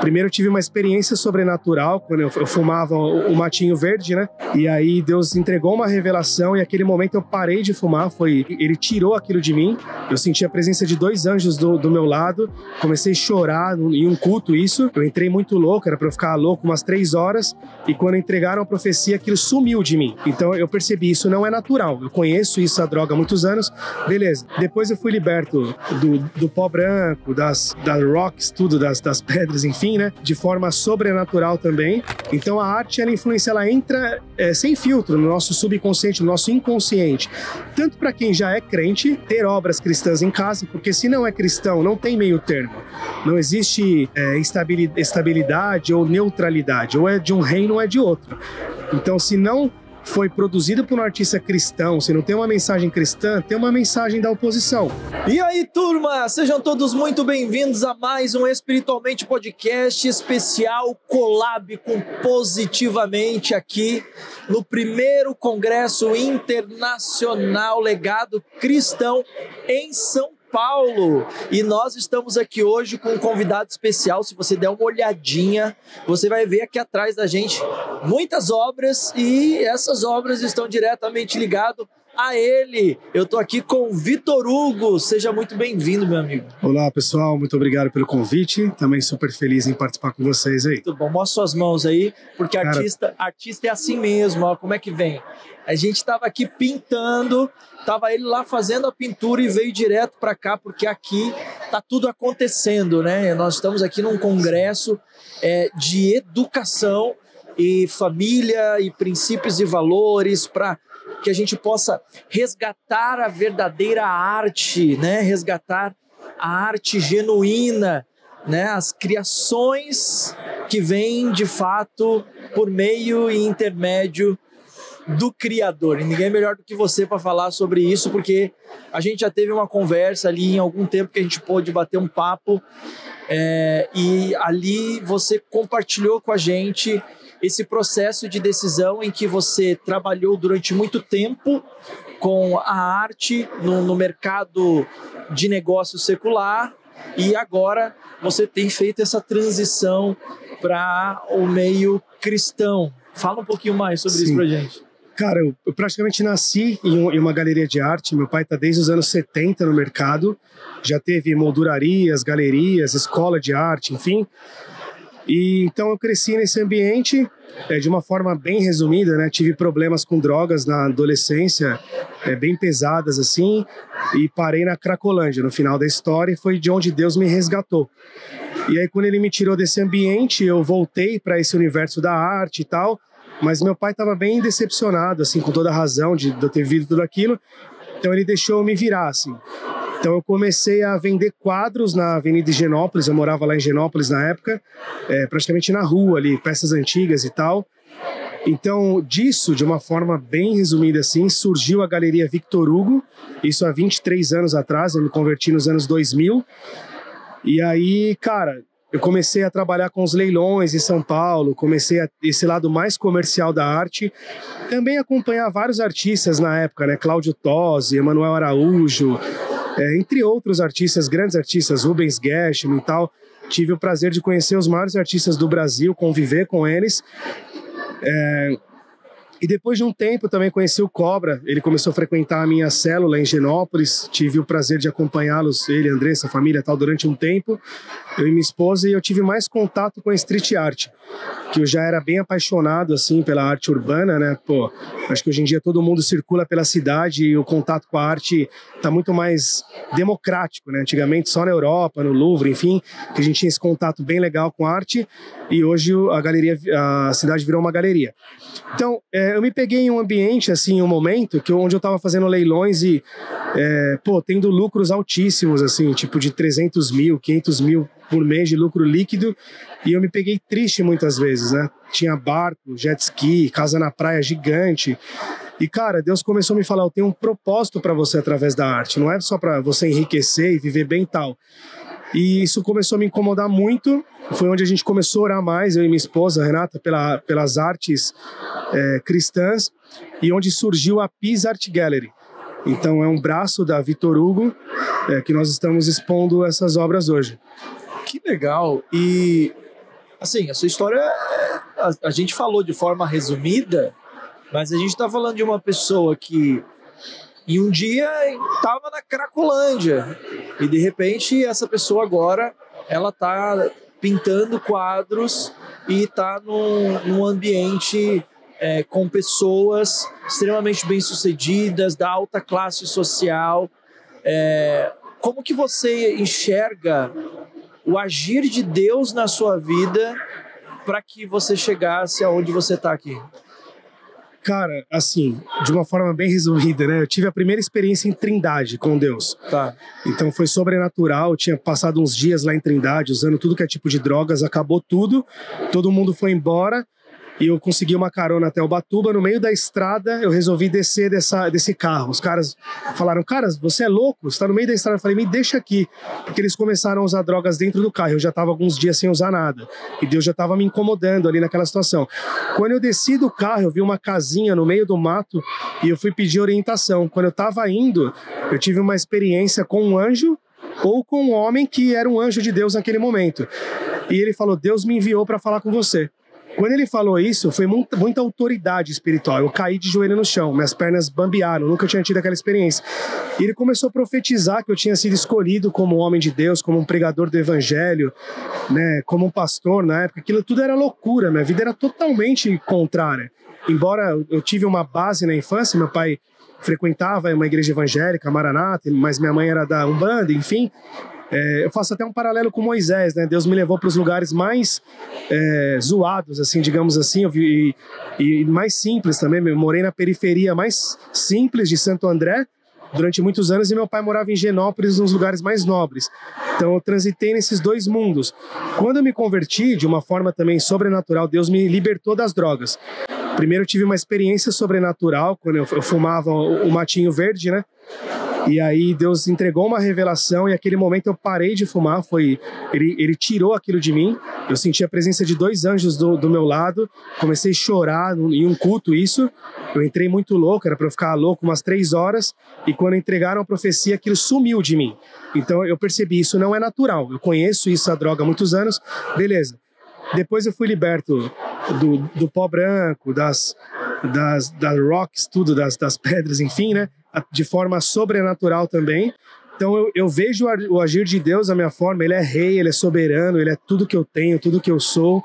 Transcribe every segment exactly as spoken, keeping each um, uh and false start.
Primeiro eu tive uma experiência sobrenatural, quando eu, eu fumava o, o matinho verde, né? E aí Deus entregou uma revelação e naquele momento eu parei de fumar, foi, ele tirou aquilo de mim. Eu senti a presença de dois anjos do, do meu lado, comecei a chorar em um culto isso. Eu entrei muito louco, era pra eu ficar louco umas três horas, e quando entregaram a profecia, aquilo sumiu de mim. Então eu percebi, isso não é natural. Eu conheço isso, a droga, há muitos anos. Beleza. Depois eu fui liberto do, do pó branco, das, das rocks, tudo, das, das pedras, enfim, né? De forma sobrenatural também. Então a arte, ela influencia, ela entra é, sem filtro no nosso subconsciente, no nosso inconsciente. Tanto para quem já é crente, ter obras cristãs em casa, porque se não é cristão, não tem meio termo. Não existe é, estabilidade ou neutralidade. Ou é de um reino ou é de outro. Então, se não foi produzido por um artista cristão, se não tem uma mensagem cristã, tem uma mensagem da oposição. E aí, turma, sejam todos muito bem-vindos a mais um Espiritualmente Podcast especial collab com Positivamente aqui no primeiro Congresso Internacional Legado Cristão em São Paulo. E nós estamos aqui hoje com um convidado especial. Se você der uma olhadinha, você vai ver aqui atrás da gente muitas obras, e essas obras estão diretamente ligadas a ele. Eu tô aqui com o Vitor Hugo. Seja muito bem-vindo, meu amigo. Olá, pessoal. Muito obrigado pelo convite. Também super feliz em participar com vocês aí. Muito bom. Mostra suas mãos aí, porque Cara... artista, artista é assim mesmo, ó. Como é que vem? A gente estava aqui pintando, tava ele lá fazendo a pintura e veio direto para cá, porque aqui tá tudo acontecendo, né? Nós estamos aqui num congresso é, de educação e família e princípios e valores para que a gente possa resgatar a verdadeira arte, né? Resgatar a arte genuína, né? As criações que vêm de fato por meio e intermédio do Criador. E ninguém é melhor do que você para falar sobre isso, porque a gente já teve uma conversa ali em algum tempo que a gente pôde bater um papo, é, e ali você compartilhou com a gente esse processo de decisão em que você trabalhou durante muito tempo com a arte no, no mercado de negócio secular, e agora você tem feito essa transição para o meio cristão. Fala um pouquinho mais sobre Sim. isso pra gente. Cara, eu, eu praticamente nasci em, um, em uma galeria de arte. Meu pai está desde os anos setenta no mercado. Já teve moldurarias, galerias, escola de arte, enfim. E então eu cresci nesse ambiente é, de uma forma bem resumida, né? Tive problemas com drogas na adolescência, é, bem pesadas assim, e parei na Cracolândia no final da história, e foi de onde Deus me resgatou. E aí quando ele me tirou desse ambiente, eu voltei para esse universo da arte e tal, mas meu pai estava bem decepcionado, assim, com toda a razão de, de eu ter vivido tudo aquilo, então ele deixou eu me virar, assim. Então eu comecei a vender quadros na Avenida Higienópolis, eu morava lá em Higienópolis na época, é, praticamente na rua ali, peças antigas e tal. Então disso, de uma forma bem resumida assim, surgiu a Galeria Victor Hugo, isso há vinte e três anos atrás, eu me converti nos anos dois mil. E aí, cara, eu comecei a trabalhar com os leilões em São Paulo, comecei a, esse lado mais comercial da arte, também acompanhar vários artistas na época, né? Cláudio Tosi, Emanuel Araújo, é, entre outros artistas, grandes artistas, Rubens Gershwin e tal. Tive o prazer de conhecer os maiores artistas do Brasil, conviver com eles. É, e depois de um tempo também conheci o Cobra, ele começou a frequentar a minha célula em Higienópolis, tive o prazer de acompanhá-los, ele, Andressa, a família tal, durante um tempo, eu e minha esposa, e eu tive mais contato com a street art, que eu já era bem apaixonado assim pela arte urbana, né? Pô, acho que hoje em dia todo mundo circula pela cidade e o contato com a arte tá muito mais democrático, né? Antigamente só na Europa, no Louvre, enfim, que a gente tinha esse contato bem legal com a arte, e hoje a galeria, a cidade virou uma galeria. Então, é, eu me peguei em um ambiente, assim, um momento que eu, onde eu tava fazendo leilões e, é, pô, tendo lucros altíssimos, assim, tipo de trezentos mil, quinhentos mil por mês de lucro líquido, e eu me peguei triste muitas vezes, né? Tinha barco, jet ski, casa na praia gigante. E, cara, Deus começou a me falar, eu tenho um propósito para você através da arte, não é só para você enriquecer e viver bem e tal. E isso começou a me incomodar muito, foi onde a gente começou a orar mais, eu e minha esposa, Renata, pela, pelas artes é, cristãs, e onde surgiu a Peace Art Gallery. Então é um braço da Victor Hugo, é, que nós estamos expondo essas obras hoje. Que legal! E Assim, a sua história, a, a gente falou de forma resumida, mas a gente está falando de uma pessoa que em um dia estava na Cracolândia e de repente essa pessoa agora ela está pintando quadros e está num, num ambiente é, com pessoas extremamente bem-sucedidas, da alta classe social. É, como que você enxerga o agir de Deus na sua vida para que você chegasse aonde você está aqui? Cara, assim, de uma forma bem resumida, né? Eu tive a primeira experiência em Trindade com Deus. Tá. Então foi sobrenatural, eu tinha passado uns dias lá em Trindade, usando tudo que é tipo de drogas, acabou tudo, todo mundo foi embora e eu consegui uma carona até Ubatuba. No meio da estrada, eu resolvi descer dessa, desse carro. Os caras falaram, cara, você é louco? Você tá no meio da estrada? Eu falei, me deixa aqui. Porque eles começaram a usar drogas dentro do carro. Eu já tava alguns dias sem usar nada. E Deus já tava me incomodando ali naquela situação. Quando eu desci do carro, eu vi uma casinha no meio do mato e eu fui pedir orientação. Quando eu tava indo, eu tive uma experiência com um anjo ou com um homem que era um anjo de Deus naquele momento. E ele falou, Deus me enviou para falar com você. Quando ele falou isso, foi muita, muita autoridade espiritual. Eu caí de joelho no chão, minhas pernas bambearam, nunca tinha tido aquela experiência. E ele começou a profetizar que eu tinha sido escolhido como um homem de Deus, como um pregador do evangelho, né, como um pastor na época. Aquilo tudo era loucura, minha vida era totalmente contrária. Embora eu tive uma base na infância, meu pai frequentava uma igreja evangélica, Maranata, mas minha mãe era da Umbanda, enfim. É, eu faço até um paralelo com Moisés, né? Deus me levou para os lugares mais é, zoados, assim, digamos assim, eu vi, e, e mais simples também. Eu morei na periferia mais simples de Santo André durante muitos anos e meu pai morava em Genópolis, nos lugares mais nobres. Então eu transitei nesses dois mundos. Quando eu me converti, de uma forma também sobrenatural, Deus me libertou das drogas. Primeiro eu tive uma experiência sobrenatural, quando eu, eu fumava o, o matinho verde, né? E aí Deus entregou uma revelação e naquele momento eu parei de fumar, foi, ele, ele tirou aquilo de mim, eu senti a presença de dois anjos do, do meu lado, comecei a chorar em um culto isso, eu entrei muito louco, era para eu ficar louco umas três horas, e quando entregaram a profecia aquilo sumiu de mim. Então eu percebi, isso não é natural, eu conheço isso, a droga há muitos anos, beleza. Depois eu fui liberto do, do pó branco, das, das, das rocks, tudo, das, das pedras, enfim, né? De forma sobrenatural também. Então eu, eu vejo o agir de Deus da minha forma. Ele é rei, ele é soberano, ele é tudo que eu tenho, tudo que eu sou.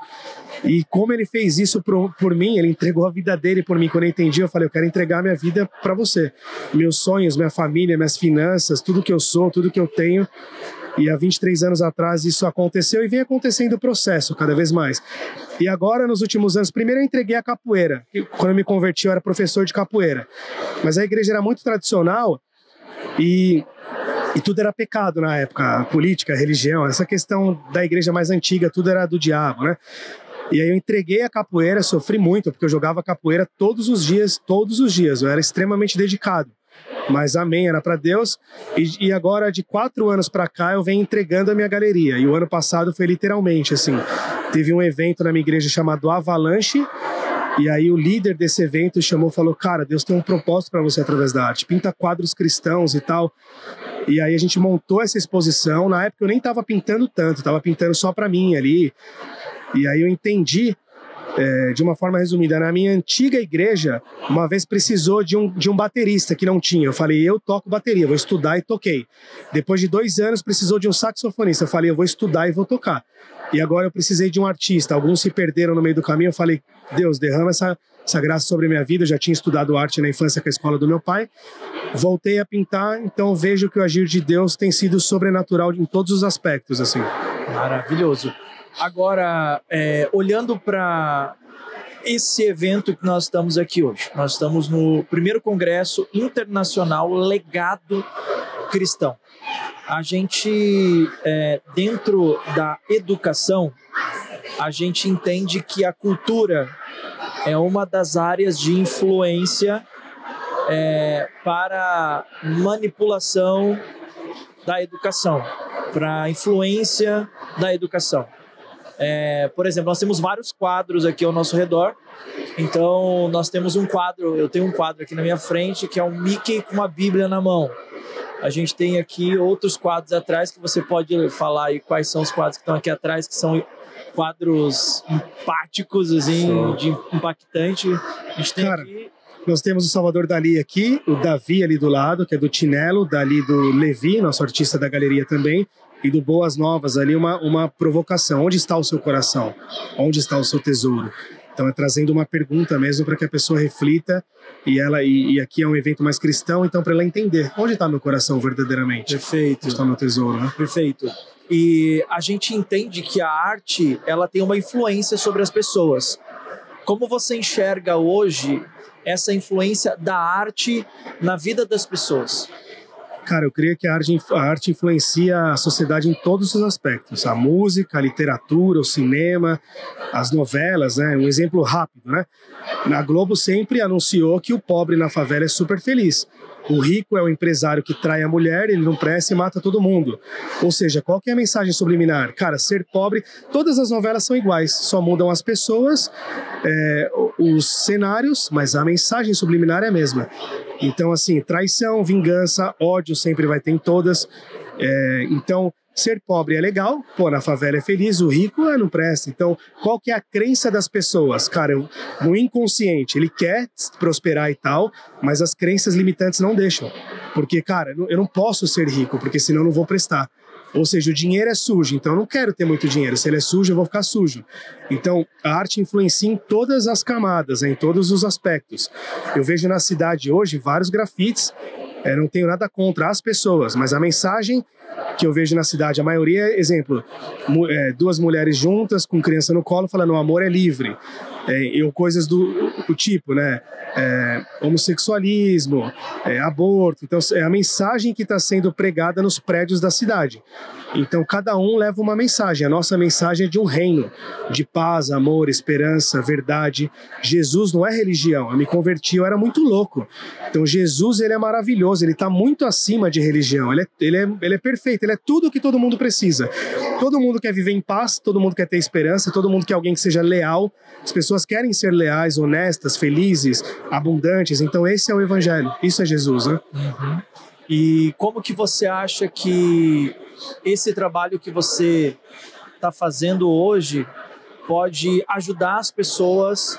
E como ele fez isso por, por mim, ele entregou a vida dele por mim. Quando eu entendi, eu falei, eu quero entregar minha vida para você. Meus sonhos, minha família, minhas finanças, tudo que eu sou, tudo que eu tenho. E há vinte e três anos atrás isso aconteceu e vem acontecendo o processo cada vez mais. E agora, nos últimos anos, primeiro eu entreguei a capoeira. Quando eu me converti, eu era professor de capoeira. Mas a igreja era muito tradicional e, e tudo era pecado na época. A política, a religião, essa questão da igreja mais antiga, tudo era do diabo, né? E aí eu entreguei a capoeira, sofri muito, porque eu jogava capoeira todos os dias, todos os dias. Eu era extremamente dedicado. Mas amém, era para Deus. E, e agora, de quatro anos para cá, eu venho entregando a minha galeria. E o ano passado foi literalmente assim. Teve um evento na minha igreja chamado Avalanche. E aí o líder desse evento chamou e falou, cara, Deus tem um propósito para você através da arte. Pinta quadros cristãos e tal. E aí a gente montou essa exposição. Na época eu nem estava pintando tanto, estava pintando só para mim ali. E aí eu entendi... É, de uma forma resumida, na minha antiga igreja, uma vez precisou de um, de um baterista que não tinha. Eu falei, eu toco bateria, vou estudar e toquei. Depois de dois anos, precisou de um saxofonista. Eu falei, eu vou estudar e vou tocar. E agora eu precisei de um artista. Alguns se perderam no meio do caminho. Eu falei, Deus, derrama essa, essa graça sobre a minha vida. Eu já tinha estudado arte na infância com a escola do meu pai. Voltei a pintar, então vejo que o agir de Deus tem sido sobrenatural em todos os aspectos, assim. Maravilhoso. Agora, é, olhando para esse evento que nós estamos aqui hoje, nós estamos no primeiro Congresso Internacional Legado Cristão. A gente, é, dentro da educação, a gente entende que a cultura é uma das áreas de influência é, para manipulação da educação, para influência da educação. É, por exemplo, nós temos vários quadros aqui ao nosso redor. Então, nós temos um quadro, eu tenho um quadro aqui na minha frente, que é um Mickey com uma Bíblia na mão. A gente tem aqui outros quadros atrás que você pode falar aí quais são os quadros que estão aqui atrás, que são quadros empáticos, assim, de impactante. A gente tem Cara, aqui... Nós temos o Salvador Dalí aqui, o Davi ali do lado, que é do Tinelo, Dali do Levi, nosso artista da galeria também, e do Boas Novas ali, uma, uma provocação. Onde está o seu coração? Onde está o seu tesouro? Então é trazendo uma pergunta mesmo para que a pessoa reflita, e ela e, e aqui é um evento mais cristão, então para ela entender onde está meu coração verdadeiramente. Perfeito. Onde está meu tesouro, né? Perfeito. E a gente entende que a arte, ela tem uma influência sobre as pessoas. Como você enxerga hoje essa influência da arte na vida das pessoas? Cara, eu creio que a arte, a arte influencia a sociedade em todos os aspectos. A música, a literatura, o cinema, as novelas, né? Um exemplo rápido, né? A Globo sempre anunciou que o pobre na favela é super feliz. O rico é o empresário que trai a mulher, ele não presta e mata todo mundo. Ou seja, qual que é a mensagem subliminar? Cara, ser pobre, todas as novelas são iguais, só mudam as pessoas, é, os cenários, mas a mensagem subliminar é a mesma. Então, assim, traição, vingança, ódio sempre vai ter em todas. É, então, ser pobre é legal, pô, na favela é feliz, o rico é, não presta. Então, qual que é a crença das pessoas? Cara, eu, no inconsciente, ele quer prosperar e tal, mas as crenças limitantes não deixam. Porque, cara, eu não posso ser rico, porque senão eu não vou prestar. Ou seja, o dinheiro é sujo, então eu não quero ter muito dinheiro. Se ele é sujo, eu vou ficar sujo. Então, a arte influencia em todas as camadas, né, em todos os aspectos. Eu vejo na cidade hoje vários grafites, é, não tenho nada contra as pessoas, mas a mensagem que eu vejo na cidade, a maioria, exemplo, mu é, duas mulheres juntas com criança no colo falando o amor é livre, é, eu, coisas do, do tipo, né, é, homossexualismo, é, aborto. Então é a mensagem que está sendo pregada nos prédios da cidade. Então cada um leva uma mensagem. A nossa mensagem é de um reino de paz, amor, esperança, verdade. Jesus não é religião. Eu me converti, eu era muito louco. Então Jesus, ele é maravilhoso, ele está muito acima de religião. Ele é, ele, é, ele é perfeito, ele é tudo o que todo mundo precisa. Todo mundo quer viver em paz, todo mundo quer ter esperança, todo mundo quer alguém que seja leal. As pessoas querem ser leais, honestas, felizes, abundantes. Então esse é o evangelho, isso é Jesus, né? Uhum. E como que você acha que esse trabalho que você está fazendo hoje pode ajudar as pessoas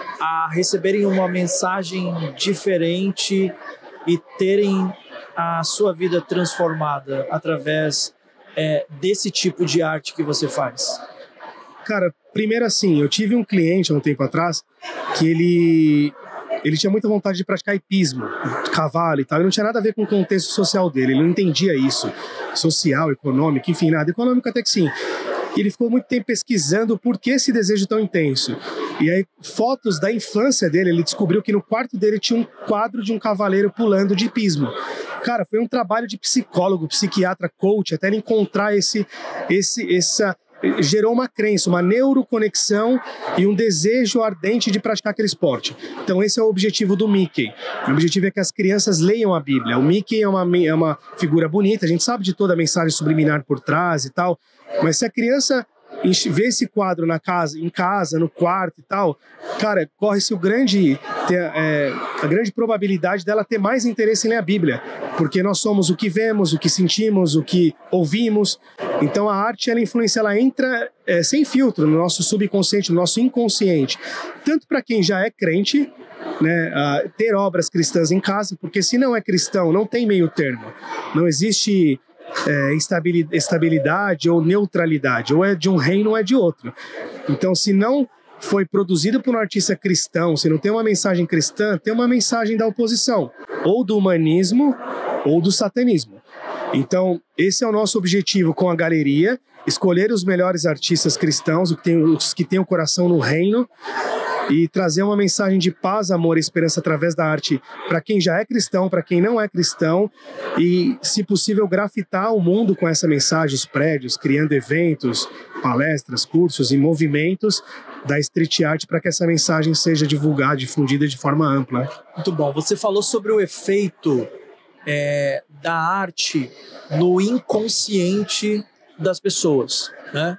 a receberem uma mensagem diferente e terem a sua vida transformada através é, desse tipo de arte que você faz? Cara, primeiro assim, eu tive um cliente há um tempo atrás que ele... ele tinha muita vontade de praticar hipismo, cavalo e tal, e não tinha nada a ver com o contexto social dele, ele não entendia isso, social, econômico, enfim, nada, econômico até que sim. E ele ficou muito tempo pesquisando por que esse desejo tão intenso. E aí, fotos da infância dele, ele descobriu que no quarto dele tinha um quadro de um cavaleiro pulando de hipismo. Cara, foi um trabalho de psicólogo, psiquiatra, coach, até ele encontrar esse, esse, essa... gerou uma crença, uma neuroconexão e um desejo ardente de praticar aquele esporte. Então esse é o objetivo do Mickey. O objetivo é que as crianças leiam a Bíblia. O Mickey é uma, é uma figura bonita, a gente sabe de toda a mensagem subliminar por trás e tal, mas se a criança vê esse quadro na casa, em casa, no quarto e tal, cara, corre-se o grande, ter, é, a grande probabilidade dela ter mais interesse em ler a Bíblia, porque nós somos o que vemos, o que sentimos, o que ouvimos. Então a arte, ela influencia, ela entra é, sem filtro no nosso subconsciente, no nosso inconsciente, tanto para quem já é crente, né, uh, ter obras cristãs em casa, porque se não é cristão, não tem meio termo, não existe É, estabilidade ou neutralidade, ou é de um reino ou é de outro. Então, se não foi produzido por um artista cristão, se não tem uma mensagem cristã, tem uma mensagem da oposição, ou do humanismo ou do satanismo. Então, esse é o nosso objetivo com a galeria, escolher os melhores artistas cristãos, os que têm, os que têm o coração no reino, e trazer uma mensagem de paz, amor e esperança através da arte para quem já é cristão, para quem não é cristão, e, se possível, grafitar o mundo com essa mensagem, os prédios, criando eventos, palestras, cursos e movimentos da street art para que essa mensagem seja divulgada, difundida de forma ampla. Muito bom. Você falou sobre o efeito é, da arte no inconsciente das pessoas, né?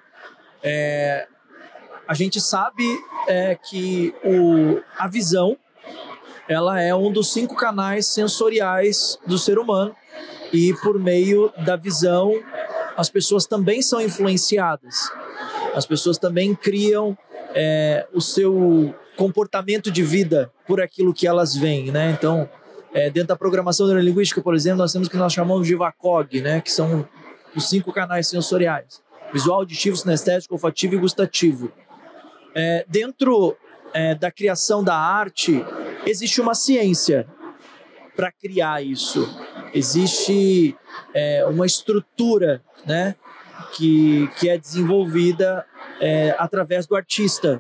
É, a gente sabe é, que o, a visão ela é um dos cinco canais sensoriais do ser humano e por meio da visão as pessoas também são influenciadas. As pessoas também criam é, o seu comportamento de vida por aquilo que elas veem, né? Então, é, dentro da programação neurolinguística, por exemplo, nós temos o que nós chamamos de VACOG, né? Que são os cinco canais sensoriais: visual, auditivo, sinestésico, olfativo e gustativo. É, dentro é, da criação da arte, existe uma ciência para criar isso. Existe é, uma estrutura, né, que, que é desenvolvida é, através do artista.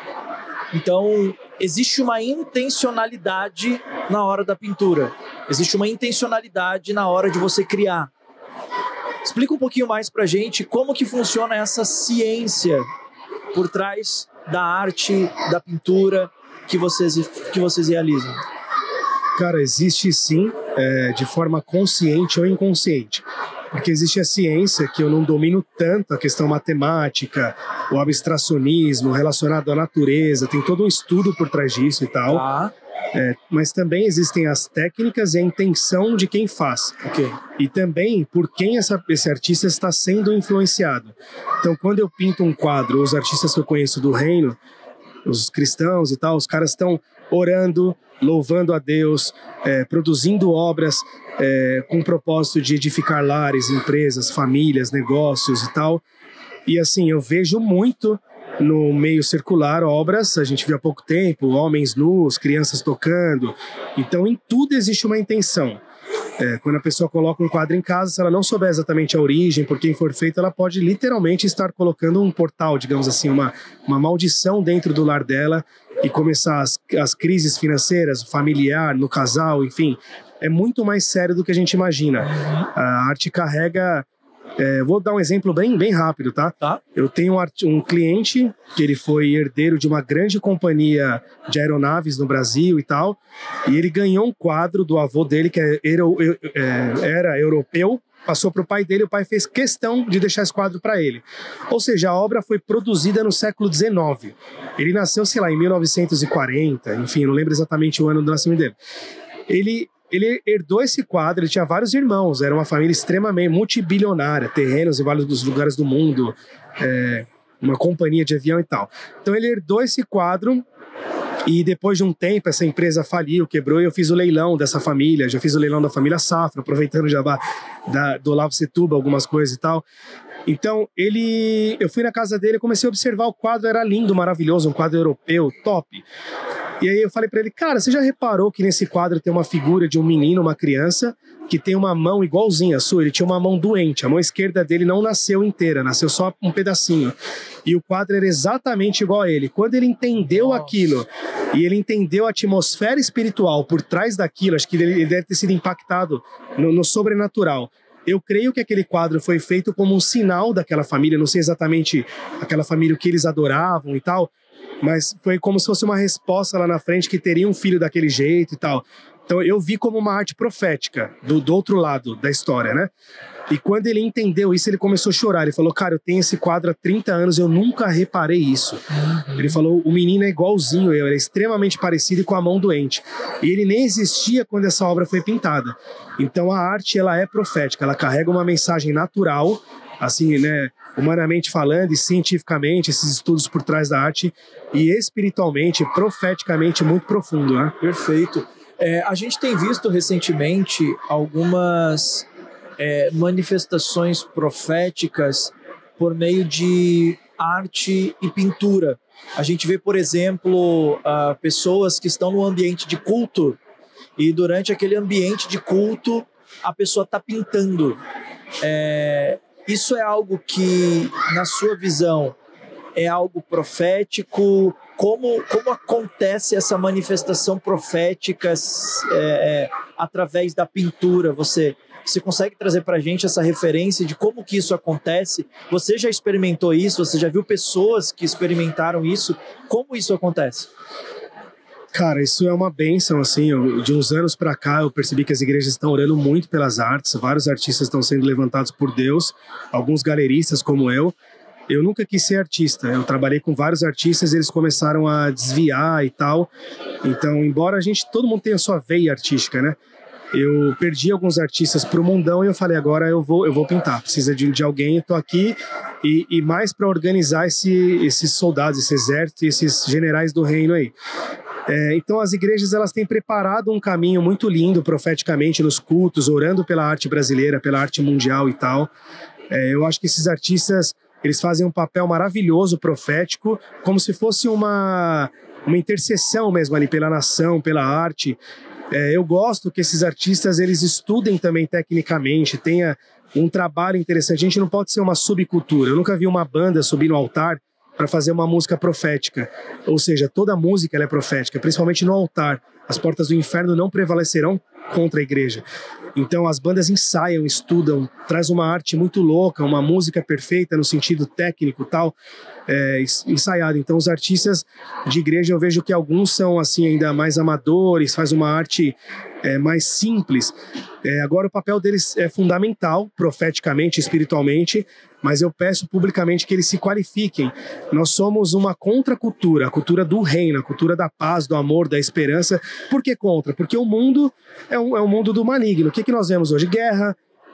Então, existe uma intencionalidade na hora da pintura. Existe uma intencionalidade na hora de você criar. Explica um pouquinho mais para a gente como que funciona essa ciência por trás da arte, da pintura que vocês, que vocês realizam. Cara, existe sim, é, de forma consciente ou inconsciente. Porque existe a ciência, que eu não domino tanto, a questão matemática, o abstracionismo relacionado à natureza, tem todo um estudo por trás disso e tal. Ah. É, mas também existem as técnicas e a intenção de quem faz. Okay. E também por quem essa, esse artista está sendo influenciado. Então, quando eu pinto um quadro, os artistas que eu conheço do reino, os cristãos e tal, os caras estão orando, louvando a Deus, é, produzindo obras é, com o propósito de edificar lares, empresas, famílias, negócios e tal. E assim, eu vejo muito no meio circular obras, a gente viu há pouco tempo, homens nus, crianças tocando. Então, em tudo existe uma intenção. É, quando a pessoa coloca um quadro em casa, se ela não souber exatamente a origem, por quem for feito, ela pode literalmente estar colocando um portal, digamos assim, uma, uma maldição dentro do lar dela e começar as, as crises financeiras, familiar, no casal, enfim. É muito mais sério do que a gente imagina. A arte carrega... É, vou dar um exemplo bem, bem rápido, tá? Tá. Eu tenho um, art... um cliente que ele foi herdeiro de uma grande companhia de aeronaves no Brasil e tal, e ele ganhou um quadro do avô dele, que é, era, é, era europeu, passou para o pai dele, o pai fez questão de deixar esse quadro para ele. Ou seja, a obra foi produzida no século dezenove. Ele nasceu, sei lá, em mil novecentos e quarenta, enfim, não lembro exatamente o ano do nascimento dele. Ele... Ele herdou esse quadro, ele tinha vários irmãos, era uma família extremamente multibilionária, terrenos em vários lugares do mundo, é, uma companhia de avião e tal. Então ele herdou esse quadro e depois de um tempo essa empresa faliu, quebrou, e eu fiz o leilão dessa família, já fiz o leilão da família Safra, aproveitando já da, do Olavo Setúbal, algumas coisas e tal. Então, ele, eu fui na casa dele, comecei a observar o quadro, era lindo, maravilhoso, um quadro europeu, top. E aí eu falei pra ele, cara, você já reparou que nesse quadro tem uma figura de um menino, uma criança, que tem uma mão igualzinha a sua? Ele tinha uma mão doente, a mão esquerda dele não nasceu inteira, nasceu só um pedacinho. E o quadro era exatamente igual a ele. Quando ele entendeu Nossa. aquilo, e ele entendeu a atmosfera espiritual por trás daquilo, acho que ele deve ter sido impactado no, no sobrenatural. Eu creio que aquele quadro foi feito como um sinal daquela família, não sei exatamente aquela família o que eles adoravam e tal, mas foi como se fosse uma resposta lá na frente que teria um filho daquele jeito e tal. Então eu vi como uma arte profética do, do outro lado da história, né? E quando ele entendeu isso, ele começou a chorar. Ele falou, cara, eu tenho esse quadro há trinta anos, eu nunca reparei isso. Uhum. Ele falou, o menino é igualzinho eu, ele é extremamente parecido e com a mão doente. E ele nem existia quando essa obra foi pintada. Então a arte, ela é profética, ela carrega uma mensagem natural, assim, né, humanamente falando e cientificamente, esses estudos por trás da arte, e espiritualmente, profeticamente muito profundo, né? Perfeito. É, a gente tem visto recentemente algumas é, manifestações proféticas por meio de arte e pintura. A gente vê, por exemplo, uh, pessoas que estão no ambiente de culto e durante aquele ambiente de culto a pessoa está pintando. É, isso é algo que, na sua visão, é algo profético? Como, como acontece essa manifestação profética é, através da pintura? Você, você consegue trazer para a gente essa referência de como que isso acontece? Você já experimentou isso? Você já viu pessoas que experimentaram isso? Como isso acontece? Cara, isso é uma bênção, assim, eu, de uns anos para cá eu percebi que as igrejas estão orando muito pelas artes, vários artistas estão sendo levantados por Deus, alguns galeristas como eu, Eu nunca quis ser artista, eu trabalhei com vários artistas, eles começaram a desviar e tal. Então, embora a gente, todo mundo tenha a sua veia artística, né? Eu perdi alguns artistas pro mundão e eu falei, agora eu vou, eu vou pintar. Precisa de, de alguém, eu tô aqui. E, e mais para organizar esse, esses soldados, esse exército, esses generais do reino aí. É, então as igrejas elas têm preparado um caminho muito lindo profeticamente nos cultos, orando pela arte brasileira, pela arte mundial e tal. É, eu acho que esses artistas eles fazem um papel maravilhoso profético, como se fosse uma, uma intercessão mesmo ali pela nação, pela arte. É, eu gosto que esses artistas eles estudem também tecnicamente, tenha um trabalho interessante. A gente não pode ser uma subcultura. Eu nunca vi uma banda subir no altar para fazer uma música profética. Ou seja, toda música ela é profética, principalmente no altar. As portas do inferno não prevalecerão contra a igreja. Então as bandas ensaiam, estudam, traz uma arte muito louca, uma música perfeita no sentido técnico tal, é, ensaiado. Então os artistas de igreja eu vejo que alguns são assim ainda mais amadores, faz uma arte é, mais simples. É, agora o papel deles é fundamental, profeticamente, espiritualmente, mas eu peço publicamente que eles se qualifiquem. Nós somos uma contracultura, a cultura do reino, a cultura da paz, do amor, da esperança. Por que contra? Porque o mundo é um, é um mundo do maligno. O que, que nós vemos hoje? Guerra,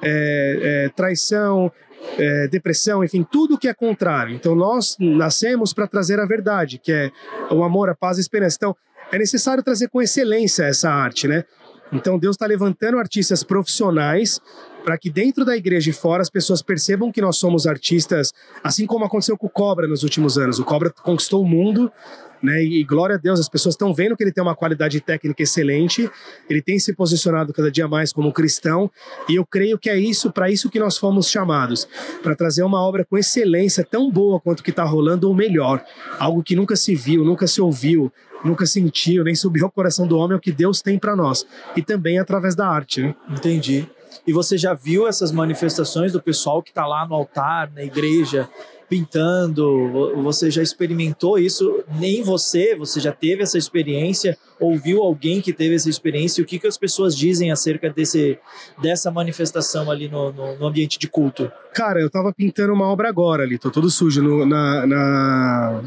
é, é, traição, é, depressão, enfim, tudo que é contrário. Então nós nascemos para trazer a verdade, que é o amor, a paz e a esperança. Então é necessário trazer com excelência essa arte, né? Então Deus está levantando artistas profissionais para que dentro da igreja e fora as pessoas percebam que nós somos artistas, assim como aconteceu com o Cobra nos últimos anos. O Cobra conquistou o mundo, né? E, e glória a Deus, as pessoas estão vendo que ele tem uma qualidade técnica excelente, ele tem se posicionado cada dia mais como cristão, e eu creio que é isso, para isso que nós fomos chamados, para trazer uma obra com excelência tão boa quanto que está rolando, ou melhor, algo que nunca se viu, nunca se ouviu, nunca sentiu, nem subiu ao coração do homem, é o que Deus tem para nós, e também através da arte, né? Entendi. E você já viu essas manifestações do pessoal que está lá no altar, na igreja, pintando? Você já experimentou isso? Nem você, você já teve essa experiência? Ouviu alguém que teve essa experiência? E o que, que as pessoas dizem acerca desse, dessa manifestação ali no, no, no ambiente de culto? Cara, eu tava pintando uma obra agora ali, tô todo sujo no, na... na...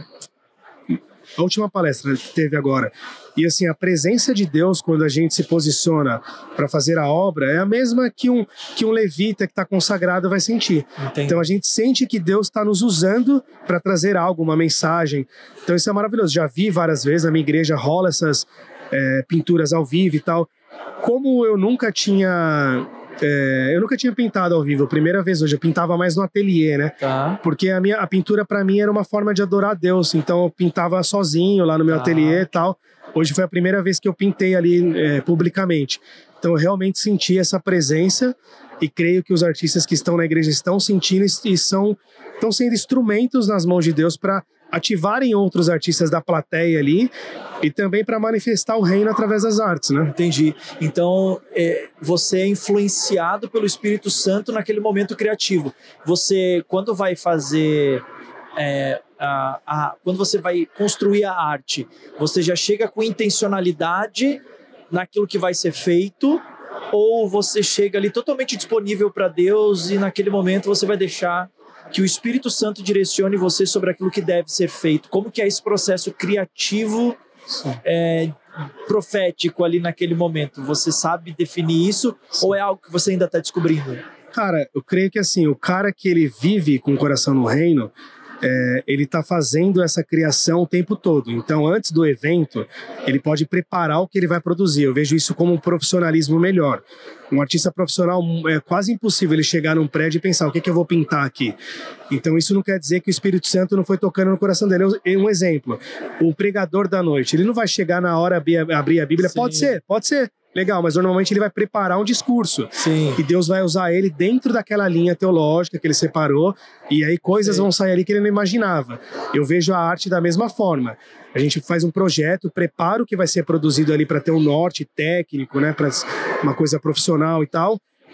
A última palestra que teve agora. E assim, a presença de Deus, quando a gente se posiciona para fazer a obra, é a mesma que um, que um levita que está consagrado vai sentir. Entendi. Então a gente sente que Deus está nos usando para trazer algo, uma mensagem. Então isso é maravilhoso. Já vi várias vezes, na minha igreja rola essas é, pinturas ao vivo e tal. Como eu nunca tinha... É, eu nunca tinha pintado ao vivo, primeira vez hoje, eu pintava mais no ateliê, né? Tá. Porque a, minha, a pintura para mim era uma forma de adorar a Deus, então eu pintava sozinho lá no meu tá. ateliê e tal. Hoje foi a primeira vez que eu pintei ali é, publicamente. Então eu realmente senti essa presença e creio que os artistas que estão na igreja estão sentindo e são, estão sendo instrumentos nas mãos de Deus para ativarem outros artistas da plateia ali e também para manifestar o reino através das artes, né? Entendi. Então, é, você é influenciado pelo Espírito Santo naquele momento criativo. Você, quando vai fazer... É, a, a, quando você vai construir a arte, você já chega com intencionalidade naquilo que vai ser feito, ou você chega ali totalmente disponível para Deus e naquele momento você vai deixar que o Espírito Santo direcione você sobre aquilo que deve ser feito? Como que é esse processo criativo, é, profético ali naquele momento? Você sabe definir isso? Sim. Ou é algo que você ainda está descobrindo? Cara, eu creio que assim, o cara que ele vive com o coração no reino, É, ele está fazendo essa criação o tempo todo. Então, antes do evento, ele pode preparar o que ele vai produzir. Eu vejo isso como um profissionalismo melhor. Um artista profissional, é quase impossível ele chegar num prédio e pensar, o que, que eu vou pintar aqui? Então, isso não quer dizer que o Espírito Santo não foi tocando no coração dele. Um exemplo, o pregador da noite, ele não vai chegar na hora abrir a Bíblia. Sim. Pode ser, pode ser. Legal, mas normalmente ele vai preparar um discurso. Sim. E Deus vai usar ele dentro daquela linha teológica que ele separou, e aí coisas Sim. vão sair ali que ele não imaginava. Eu vejo a arte da mesma forma. A gente faz um projeto, prepara o que vai ser produzido ali para ter um norte técnico, né, para uma coisa profissional e tal,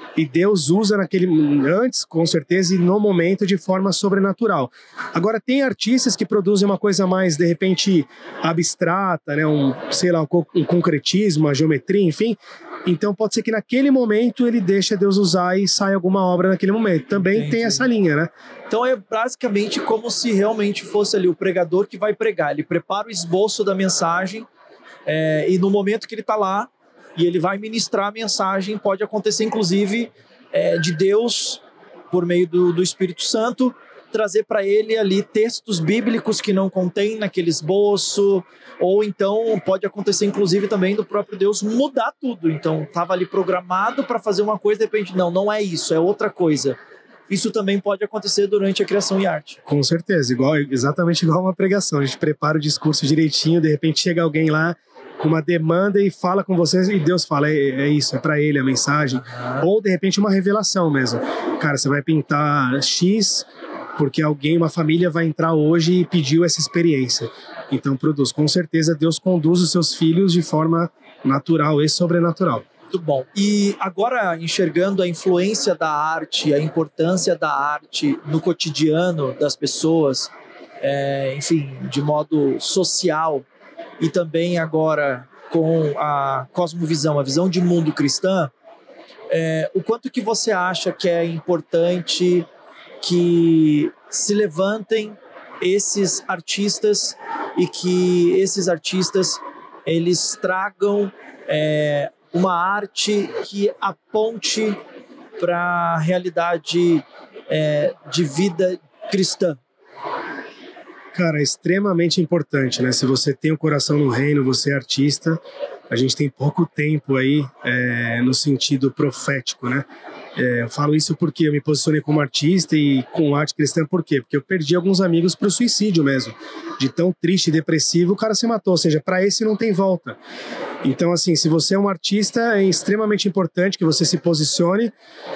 e Deus usa naquele antes, com certeza, e no momento de forma sobrenatural. Agora, tem artistas que produzem uma coisa mais, de repente, abstrata, né? um, sei lá, um, um concretismo, uma geometria, enfim. Então pode ser que naquele momento ele deixa Deus usar e sai alguma obra naquele momento. Também Entendi. Tem essa linha, né? Então é basicamente como se realmente fosse ali o pregador que vai pregar. Ele prepara o esboço da mensagem é, e no momento que ele está lá e ele vai ministrar a mensagem, pode acontecer inclusive é, de Deus, por meio do, do Espírito Santo, trazer para ele ali textos bíblicos que não contém naquele esboço, ou então pode acontecer inclusive também do próprio Deus mudar tudo. Então estava ali programado para fazer uma coisa, de repente não, não é isso, é outra coisa. Isso também pode acontecer durante a criação e arte. Com certeza, igual, exatamente igual uma pregação. A gente prepara o discurso direitinho, de repente chega alguém lá com uma demanda e fala com vocês e Deus fala, é, é isso, é para ele a mensagem. Uhum. Ou de repente uma revelação mesmo. Cara, você vai pintar X porque alguém, uma família vai entrar hoje e pediu essa experiência. Então produz. Com certeza Deus conduz os seus filhos de forma natural e sobrenatural. Muito bom. E agora, enxergando a influência da arte, a importância da arte no cotidiano das pessoas, é, enfim, de modo social, e também agora com a cosmovisão, a visão de mundo cristã, é, o quanto que você acha que é importante que se levantem esses artistas e que esses artistas eles tragam é, uma arte que aponte para a realidade é, de vida cristã? Cara, é extremamente importante, né? Se você tem o coração no reino, você é artista, a gente tem pouco tempo aí é, no sentido profético, né? É, eu falo isso porque eu me posicionei como artista e com arte cristã, por quê? Porque eu perdi alguns amigos para o suicídio mesmo. De tão triste e depressivo, o cara se matou, ou seja, para esse não tem volta. Então, assim, se você é um artista, é extremamente importante que você se posicione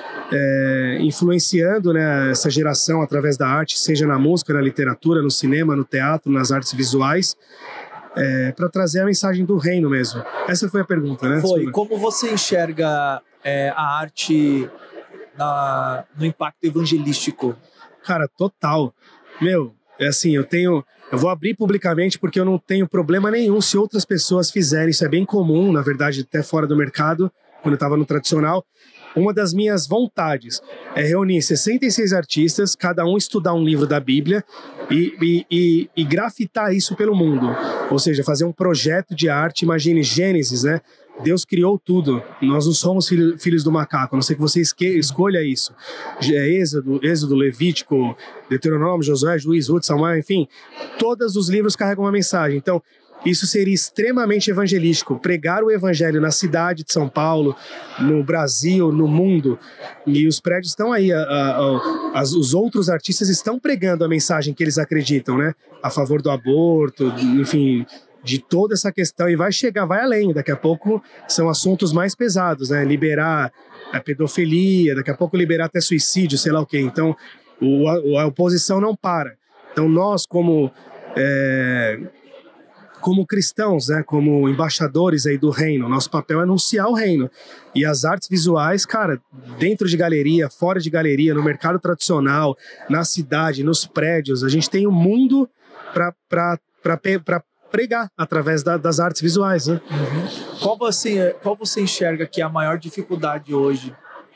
é, influenciando, né, essa geração através da arte, seja na música, na literatura, no cinema, no teatro, nas artes visuais, é, para trazer a mensagem do reino mesmo. Essa foi a pergunta, né? Foi. Como você enxerga é, a arte na, no impacto evangelístico? Cara, total. Meu, é assim, eu tenho... Eu vou abrir publicamente porque eu não tenho problema nenhum se outras pessoas fizerem. Isso é bem comum, na verdade, até fora do mercado, quando eu estava no tradicional. Uma das minhas vontades é reunir sessenta e seis artistas, cada um estudar um livro da Bíblia e, e, e, e grafitar isso pelo mundo. Ou seja, fazer um projeto de arte. Imagine Gênesis, né? Deus criou tudo. Nós não somos filho, filhos do macaco. A não ser que você esque, escolha isso. Êxodo, Êxodo, Levítico, Deuteronômio, Josué, Juiz, Ruth, Samuel, enfim. Todos os livros carregam uma mensagem. Então, isso seria extremamente evangelístico. Pregar o evangelho na cidade de São Paulo, no Brasil, no mundo. E os prédios estão aí. A, a, a, as, os outros artistas estão pregando a mensagem que eles acreditam, né? A favor do aborto, enfim... de toda essa questão, e vai chegar, vai além, daqui a pouco são assuntos mais pesados, né, liberar a pedofilia, daqui a pouco liberar até suicídio, sei lá o quê. Então o, a, a oposição não para. Então nós como é, como cristãos, né, como embaixadores aí do reino, nosso papel é anunciar o reino, e as artes visuais, cara, dentro de galeria, fora de galeria, no mercado tradicional, na cidade, nos prédios, a gente tem um mundo para para pregar através da, das artes visuais, né? Uhum. Qual você, qual você enxerga que é a maior dificuldade hoje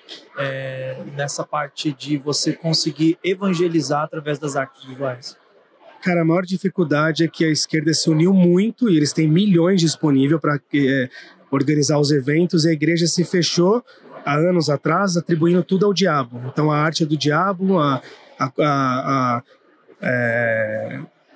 é, nessa parte de você conseguir evangelizar através das artes visuais? Cara, a maior dificuldade é que a esquerda se uniu muito e eles têm milhões disponível para é, organizar os eventos, e a igreja se fechou há anos atrás, atribuindo tudo ao diabo. Então a arte é do diabo, a... a, a, a é...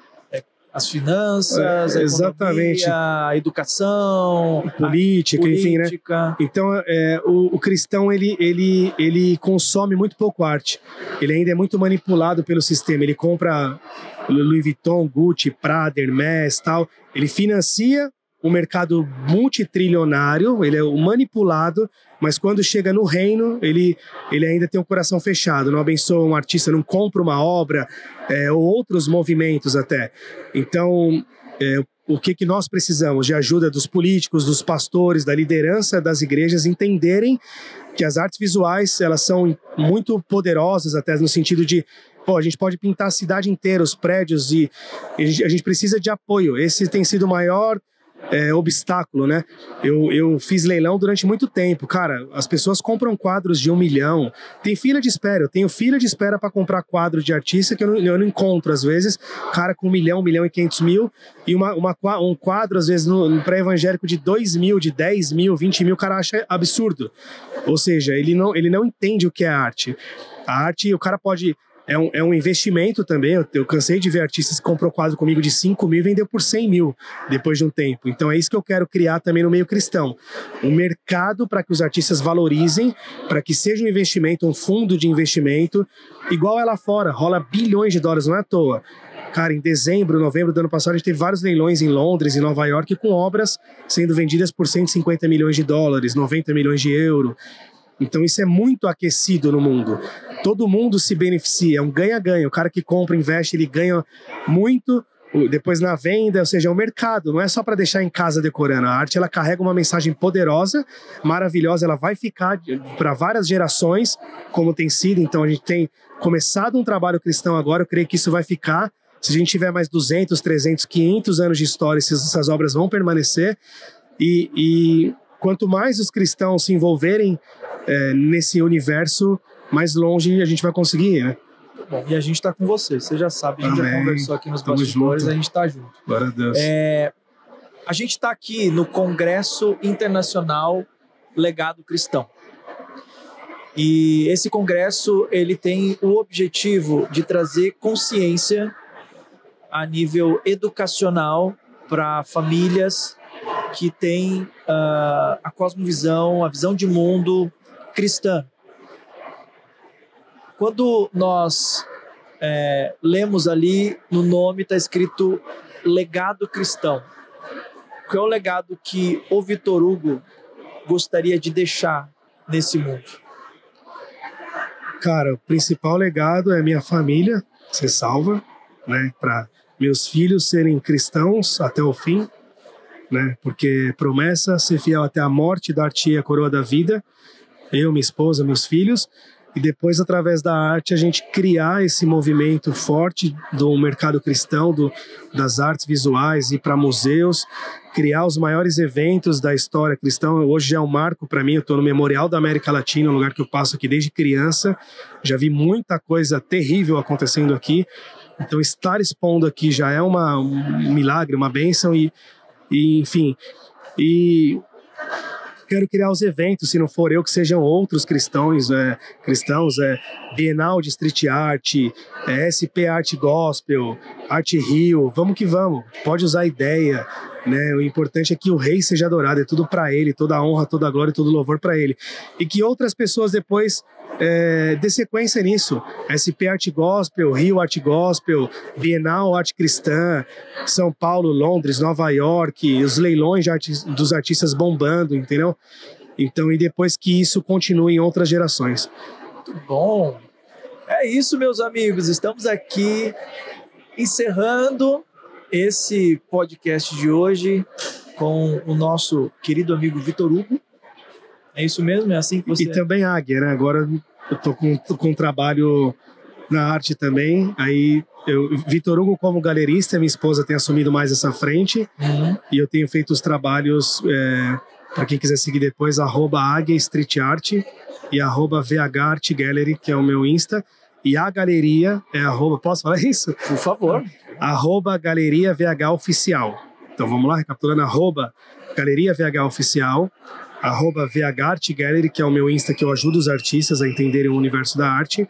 as finanças, a exatamente, economia, a educação, política, a enfim, política. Né? Então, é, o, o cristão, ele, ele, ele consome muito pouco arte. Ele ainda é muito manipulado pelo sistema. Ele compra Louis Vuitton, Gucci, Prada, Hermès, tal. Ele financia o mercado multitrilionário, ele é manipulado, mas quando chega no reino, ele, ele ainda tem o coração fechado, não abençoa um artista, não compra uma obra, é, ou outros movimentos até. Então, é, o que, que nós precisamos de ajuda dos políticos, dos pastores, da liderança das igrejas entenderem que as artes visuais, elas são muito poderosas, até no sentido de, pô, a gente pode pintar a cidade inteira, os prédios, e, e a gente precisa de apoio. Esse tem sido o maior é, obstáculo, né? Eu, eu fiz leilão durante muito tempo. Cara, as pessoas compram quadros de um milhão. Tem fila de espera. Eu tenho fila de espera para comprar quadro de artista que eu não, eu não encontro, às vezes. Cara com um milhão, um milhão e quinhentos mil. E uma, uma, um quadro, às vezes, no, no pré-evangélico de dois mil, de dez mil, vinte mil, o cara acha absurdo. Ou seja, ele não, ele não entende o que é arte. A arte, o cara pode... É um, é um investimento também. Eu, eu cansei de ver artistas que comprou quadro comigo de cinco mil e vendeu por cem mil depois de um tempo. Então é isso que eu quero criar também no meio cristão. Um mercado para que os artistas valorizem, para que seja um investimento, um fundo de investimento, igual é lá fora. Rola bilhões de dólares, não é à toa. Cara, em dezembro, novembro do ano passado, a gente teve vários leilões em Londres e Nova York com obras sendo vendidas por cento e cinquenta milhões de dólares, noventa milhões de euros. Então isso é muito aquecido no mundo. Todo mundo se beneficia, é um ganha-ganha. O cara que compra, investe, ele ganha muito depois na venda, ou seja, é um mercado. Não é só para deixar em casa decorando. A arte, ela carrega uma mensagem poderosa, maravilhosa, ela vai ficar para várias gerações, como tem sido. Então a gente tem começado um trabalho cristão agora, eu creio que isso vai ficar. Se a gente tiver mais duzentos, trezentos, quinhentos anos de história, essas obras vão permanecer. E, e quanto mais os cristãos se envolverem É, nesse universo, mais longe a gente vai conseguir, né? Bom, e a gente tá com você, você já sabe, a gente Amém. já conversou aqui nos Tamo bastidores, junto. a gente tá junto. Glória a Deus. É, a gente tá aqui no Congresso Internacional Legado Cristão. E esse congresso, ele tem o objetivo de trazer consciência a nível educacional para famílias que têm uh, a cosmovisão, a visão de mundo cristã. Quando nós é, lemos ali no nome, está escrito Legado Cristão. Qual é o legado que o Vitor Hugo gostaria de deixar nesse mundo? Cara, o principal legado é minha família ser salva, né? Para meus filhos serem cristãos até o fim, né? Porque promessa ser fiel até a morte, dar-te a coroa da vida. Eu, minha esposa, meus filhos, e depois, através da arte, a gente criar esse movimento forte do mercado cristão, do, das artes visuais, ir para museus, criar os maiores eventos da história cristã. Hoje já é um marco para mim, eu estou no Memorial da América Latina, um lugar que eu passo aqui desde criança, já vi muita coisa terrível acontecendo aqui, então estar expondo aqui já é uma, um milagre, uma bênção, e, e enfim, e... quero criar os eventos, se não for eu, que sejam outros cristãos, é, cristãos, é, Bienal de Street Art, é, S P Art Gospel, Arte Rio, vamos que vamos, pode usar a ideia, né? O importante é que o rei seja adorado, é tudo para ele, toda a honra, toda a glória, todo o louvor para ele. E que outras pessoas depois é, dê sequência nisso, S P Art Gospel, Rio Art Gospel, Bienal Arte Cristã, São Paulo, Londres, Nova York, os leilões de arti- dos artistas bombando, entendeu? Então, e depois que isso continue em outras gerações. Muito bom. É isso, meus amigos. Estamos aqui encerrando esse podcast de hoje com o nosso querido amigo Vitor Hugo. É isso mesmo? É assim que você... E também Águia, né? Agora eu tô com, com um trabalho na arte também. Aí, eu, Vitor Hugo como galerista, minha esposa tem assumido mais essa frente. Uhum. E eu tenho feito os trabalhos, é, para quem quiser seguir depois, arroba Águia Street Art e arroba V H Art Gallery, que é o meu Insta. E a galeria é arroba, posso falar isso? Por favor. Arroba Galeria V H Oficial. Então vamos lá, recapitulando, arroba Galeria V H Oficial, arroba V H Art Gallery, que é o meu Insta, que eu ajudo os artistas a entenderem o universo da arte,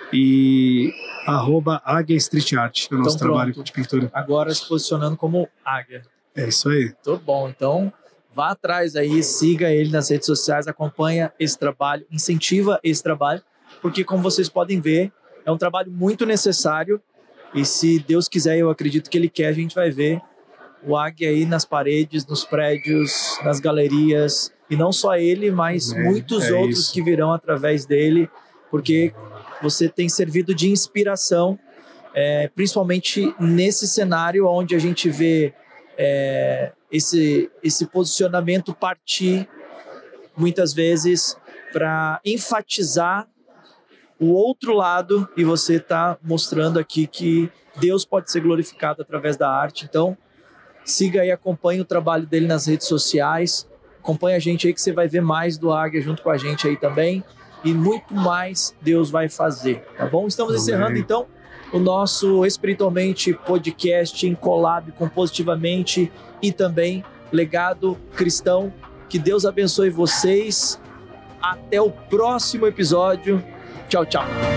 e arroba Águia Street Art, que é o nosso Então, trabalho pronto. de pintura. Agora se posicionando como Águia. É isso aí. Muito bom. Então, vá atrás aí, siga ele nas redes sociais, acompanha esse trabalho, incentiva esse trabalho, porque como vocês podem ver, é um trabalho muito necessário, e se Deus quiser, eu acredito que Ele quer, a gente vai ver o Águia aí nas paredes, nos prédios, nas galerias, e não só ele, mas é, muitos é outros isso. que virão através dele, porque você tem servido de inspiração, é, principalmente nesse cenário onde a gente vê é, esse, esse posicionamento partir, muitas vezes, para enfatizar o outro lado, e você está mostrando aqui que Deus pode ser glorificado através da arte. Então, siga aí, acompanhe o trabalho dele nas redes sociais, acompanhe a gente aí que você vai ver mais do Águia junto com a gente aí também, e muito mais Deus vai fazer, tá bom? Estamos Amém. encerrando então o nosso Espiritualmente podcast em collab com Positivamente e também Legado Cristão. Que Deus abençoe vocês. Até o próximo episódio. Tchau, tchau.